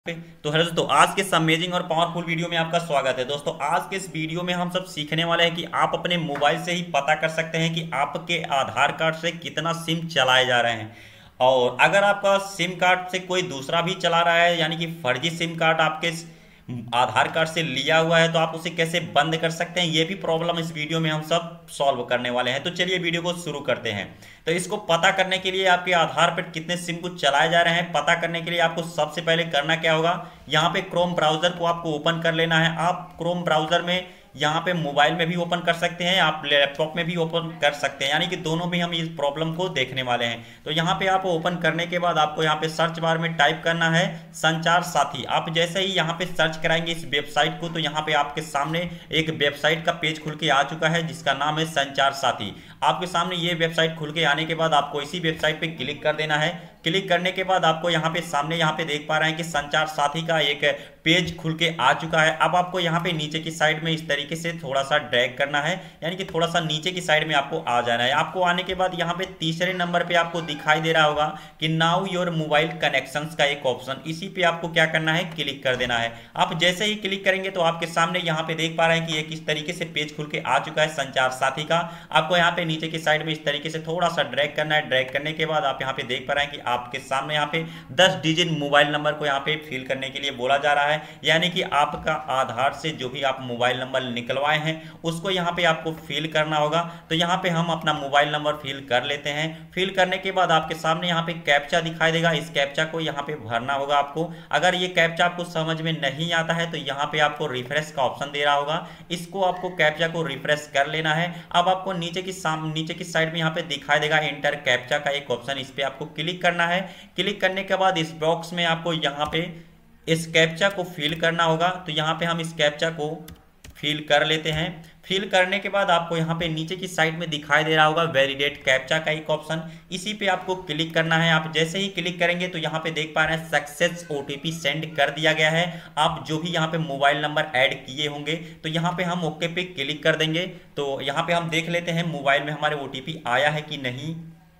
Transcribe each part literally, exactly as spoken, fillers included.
तो हेलो दोस्तों, आज के इस अमेजिंग और पावरफुल वीडियो में आपका स्वागत है। दोस्तों आज के इस वीडियो में हम सब सीखने वाले हैं कि आप अपने मोबाइल से ही पता कर सकते हैं कि आपके आधार कार्ड से कितना सिम चलाए जा रहे हैं। और अगर आपका सिम कार्ड से कोई दूसरा भी चला रहा है, यानी कि फर्जी सिम कार्ड आपके आधार कार्ड से लिया हुआ है, तो आप उसे कैसे बंद कर सकते हैं, ये भी प्रॉब्लम इस वीडियो में हम सब सॉल्व करने वाले हैं। तो चलिए वीडियो को शुरू करते हैं। तो इसको पता करने के लिए, आपके आधार पर कितने सिम को चलाए जा रहे हैं पता करने के लिए आपको सबसे पहले करना क्या होगा, यहाँ पे क्रोम ब्राउजर को आपको ओपन कर लेना है। आप क्रोम ब्राउजर में यहाँ पे मोबाइल में भी ओपन कर सकते हैं, आप लैपटॉप में भी ओपन कर सकते हैं, यानी कि दोनों में हम इस प्रॉब्लम को देखने वाले हैं। तो यहाँ पे आप ओपन करने के बाद आपको यहाँ पे सर्च बार में टाइप करना है संचार साथी। आप जैसे ही यहाँ पे सर्च कराएंगे इस वेबसाइट को, तो यहाँ पे आपके सामने एक वेबसाइट का पेज खुल के आ चुका है जिसका नाम है संचार साथी। आपके सामने ये वेबसाइट खुल के आने के बाद आपको इसी वेबसाइट पे क्लिक कर देना है। क्लिक करने के बाद आपको यहाँ पे सामने यहाँ पे देख पा रहे हैं कि संचार साथी का एक पेज खुल के आ चुका है। अब आपको यहाँ पे नीचे की साइड में इस तरीके से थोड़ा सा ड्रैग करना है, यानी कि थोड़ा सा नीचे की साइड में आपको आ जाना है। आपको आने के बाद यहाँ पे तीसरे नंबर पे आपको दिखाई दे रहा होगा कि नाउ योर मोबाइल कनेक्शंस का एक ऑप्शन, इसी पे आपको क्या करना है, क्लिक कर देना है। आप जैसे ही क्लिक करेंगे तो आपके सामने यहाँ पे देख पा रहे हैं कि एक इस तरीके से पेज खुल के आ चुका है संचार साथी का। आपको यहाँ पे नीचे की साइड में इस तरीके से थोड़ा सा ड्रैग करना है। ड्रैग करने के बाद आप यहाँ पे देख पा रहे हैं कि आपके सामने यहाँ पे दस डिजिट मोबाइल नंबर को यहाँ पे फिल करने के लिए बोला जा रहा है, यानी कि आपका आधार से जो भी आप मोबाइल नंबर निकलवाए हैं उसको यहाँ पे आपको फिल करना होगा। तो यहाँ पे हम अपना मोबाइल नंबर फिल कर लेते हैं। फिल करने के बाद आपके सामने यहाँ पे कैप्चा दिखाई देगा, इस कैप्चा को यहाँ पे भरना होगा आपको। अगर ये कैप्चा आपको समझ में नहीं आता है तो यहाँ पे आपको रिफ्रेश का ऑप्शन दे रहा होगा, इसको आपको कैप्चा को रिफ्रेश कर लेना है। अब आपको नीचे की साम नीचे की साइड में यहाँ पे दिखाई देगा एंटर कैप्चा का एक ऑप्शन, इस पे आपको क्लिक करना है। क्लिक करने के बाद इस बॉक्स में आपको यहाँ पे इस कैप्चा को फिल करना होगा। तो यहाँ पे हम इस कैप्चा को फिल कर लेते हैं। फिल करने के बाद आपको यहाँ पे नीचे की साइड में दिखाई दे रहा होगा वैलिडेट कैप्चा का एक ऑप्शन, इसी पे आपको क्लिक करना है। आप जैसे ही क्लिक करेंगे तो यहाँ पे देख पा रहे हैं सक्सेस ओटीपी सेंड कर दिया गया है। आप जो भी यहाँ पे मोबाइल नंबर ऐड किए होंगे तो यहाँ पे हम ओके पे क्लिक कर देंगे। तो यहाँ पे हम देख लेते हैं मोबाइल में हमारे ओटीपी आया है कि नहीं।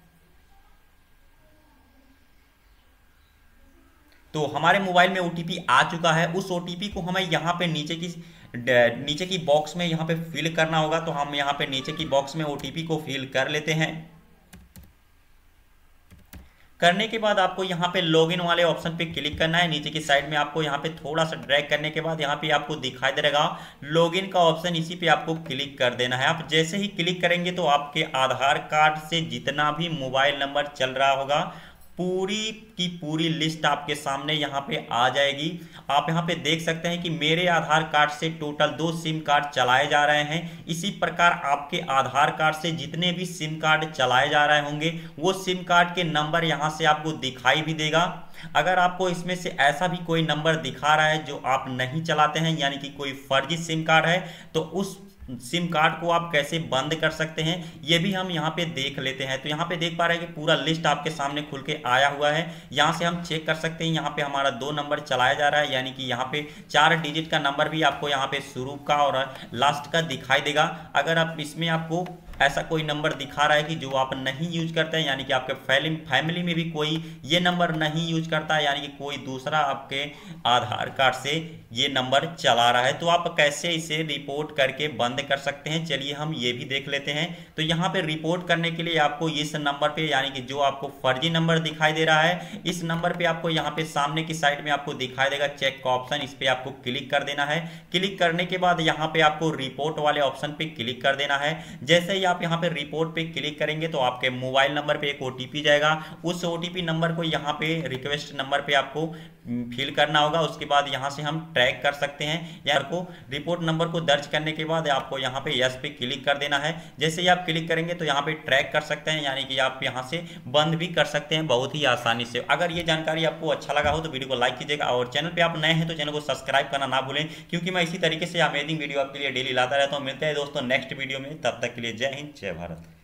तो हमारे मोबाइल में ओटीपी आ चुका है। उस ओटीपी को हमें यहाँ पे नीचे की नीचे की बॉक्स में यहाँ पे फिल करना होगा। तो हम यहाँ पे नीचे की बॉक्स में ओटीपी को फिल कर लेते हैं। करने के बाद आपको यहाँ पे लॉगिन वाले ऑप्शन पे क्लिक करना है। नीचे की साइड में आपको यहाँ पे थोड़ा सा ड्रैग करने के बाद यहाँ पे आपको दिखाई दे रहेगा लॉगिन का ऑप्शन, इसी पे आपको क्लिक कर देना है। आप जैसे ही क्लिक करेंगे तो आपके आधार कार्ड से जितना भी मोबाइल नंबर चल रहा होगा पूरी की पूरी लिस्ट आपके सामने यहाँ पे आ जाएगी। आप यहाँ पे देख सकते हैं कि मेरे आधार कार्ड से टोटल दो सिम कार्ड चलाए जा रहे हैं। इसी प्रकार आपके आधार कार्ड से जितने भी सिम कार्ड चलाए जा रहे होंगे वो सिम कार्ड के नंबर यहाँ से आपको दिखाई भी देगा। अगर आपको इसमें से ऐसा भी कोई नंबर दिखा रहा है जो आप नहीं चलाते हैं, यानी कि कोई फर्जी सिम कार्ड है, तो उस सिम कार्ड को आप कैसे बंद कर सकते हैं ये भी हम यहाँ पे देख लेते हैं। तो यहाँ पे देख पा रहे हैं कि पूरा लिस्ट आपके सामने खुल के आया हुआ है। यहाँ से हम चेक कर सकते हैं, यहाँ पे हमारा दो नंबर चलाया जा रहा है, यानी कि यहाँ पे चार डिजिट का नंबर भी आपको यहाँ पे शुरू का और लास्ट का दिखाई देगा। अगर आप इसमें आपको ऐसा कोई नंबर दिखा रहा है कि जो आप नहीं यूज करते हैं, यानी कि आपके फैमिली में भी कोई ये नंबर नहीं यूज करता है, यानी कि कोई दूसरा आपके आधार कार्ड से ये नंबर चला रहा है, तो आप कैसे इसे रिपोर्ट करके बंद कर सकते हैं, चलिए हम ये भी देख लेते हैं। तो यहाँ पे रिपोर्ट करने के लिए आपको इस नंबर पे, यानी कि जो आपको फर्जी नंबर दिखाई दे रहा है, इस नंबर पे आपको यहाँ पे सामने की साइड में आपको दिखाई देगा चेक का ऑप्शन, इस पे आपको क्लिक कर देना है। क्लिक करने के बाद यहाँ पे आपको रिपोर्ट वाले ऑप्शन पे क्लिक कर देना है। जैसे ही आप यहाँ पे रिपोर्ट पे क्लिक करेंगे तो आपके मोबाइल नंबर पे एक ओटीपी जाएगा। उस ओटीपी नंबर को यहाँ पे रिक्वेस्ट नंबर पे आपको फिल करना होगा। उसके बाद यहाँ से हम ट्रैक कर सकते हैं यार को रिपोर्ट नंबर को दर्ज करने के बाद आपको यहाँ पे यस पे क्लिक कर देना है। जैसे ही आप क्लिक करेंगे तो यहाँ पे ट्रैक कर सकते हैं, यानी कि आप यहाँ से बंद भी कर सकते हैं बहुत ही आसानी से। अगर ये जानकारी आपको अच्छा लगा हो तो वीडियो को लाइक कीजिएगा, और चैनल पे आप नए हैं तो चैनल को सब्सक्राइब करना ना भूलें, क्योंकि मैं इसी तरीके से अमेजिंग वीडियो आपके लिए डेली लाता रहता हूँ। मिलते हैं दोस्तों नेक्स्ट वीडियो में, तब तक के लिए जय हिंद जय भारत।